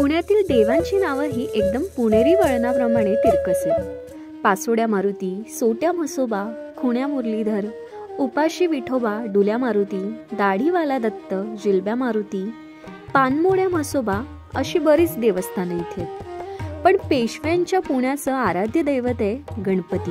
पुण्यातील देवांची नावंही एकदम पुणेरी वळणाप्रमाणे तिरकस आहेत. पासोड्या मारुती, सोट्या म्हसोबा, खुण्या मुरलीधर, उपाशी विठोबा, डुल्या मारुती, दाढीवाला दत्त, जिलब्या मारुती, पानमोड्या म्हसोबा अशी बरीच देवस्थानं इथे आहेत. पण पेशव्यांच्या पुण्याचं आराध्य दैवत आहे गणपती.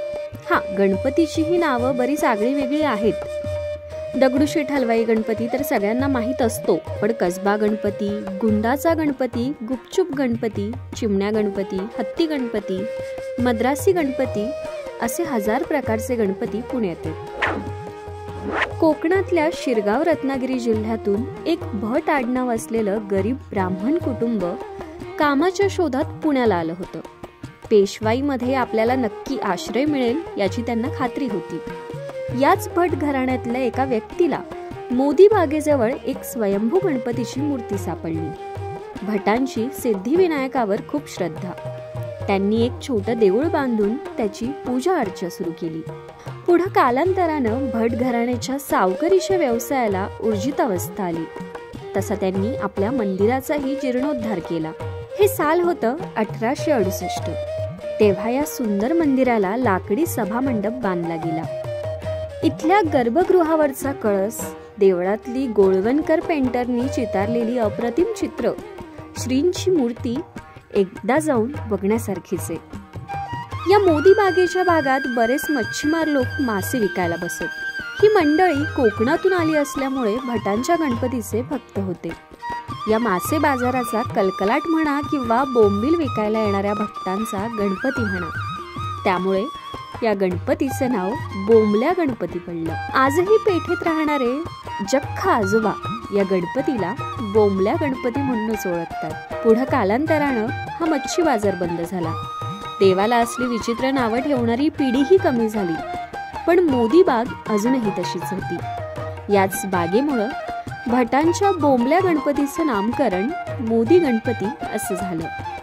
गणपतीची ही नावं बरीच आगळी वेगळी आहेत. दगडूशेठ हलवाई गणपती तर सगळ्यांना माहीत असतो, पण कसबा गणपती, गुंडाचा गणपती, गुपचूप गणपती, चिमण्या गणपती, हत्ती गणपती, मद्रासी गणपती असे हजार प्रकारचे गणपती पुण्यात आहेत. कोकणातल्या शिरगाव रत्नागिरी जिल्ह्यातून एक भट आडनाव असलेलं गरीब ब्राह्मण कुटुंब कामाच्या शोधात पुण्याला आलं होतं. पेशवाईमध्ये आपल्याला नक्की आश्रय मिळेल याची त्यांना खात्री होती. याच भट घराण्यातल्या एका व्यक्तीला मोदी बागेजवळ एक स्वयंभू गणपतीची मूर्ती सापडली. भटांची सिद्धिविनायकावर खूप श्रद्धा. त्यांनी एक छोटं देऊळ बांधून त्याची पूजा अर्चा सुरू केली. पुढं कालांतरानं भट घराण्याच्या सावकारीच्या व्यवसायाला ऊर्जित अवस्था आली. तसा त्यांनी आपल्या मंदिराचाही जीर्णोद्धार केला. हे साल होतं 1868. तेव्हा या सुंदर मंदिराला लाकडी सभामंडप बांधला गेला. इथल्या गर्भगृहावरचा कळस, देवळातली गोळवणकर पेंटरनी चितारलेली अप्रतिम चित्र, श्रींची मूर्ती एकदा जाऊन बघण्यासारखीच आहे. या मोदी बागेच्या भागात बरेच मच्छीमार लोक मासे विकायला बसत. ही मंडळी कोकणातून आली असल्यामुळे भटांच्या गणपतीचे भक्त होते. या मासे बाजाराचा कलकलाट म्हणा किंवा बोंबील विकायला येणाऱ्या भक्तांचा गणपती म्हणा, त्यामुळे या गणपतीचं नाव बोंबल्या गणपती पडलं. आजही पेठेत राहणारे जख्खा आजोबा या गणपतीला बोंबल्या गणपती म्हणूनच ओळखतात. पुढं कालांतरानं हा मच्छी बाजार बंद झाला. देवाला असली विचित्र नावं ठेवणारी पिढीही कमी झाली. पण मोदी बाग अजूनही तशीच होती. याच बागेमुळं भटांच्या बोंबल्या गणपतीचं नामकरण मोदी गणपती असं झालं.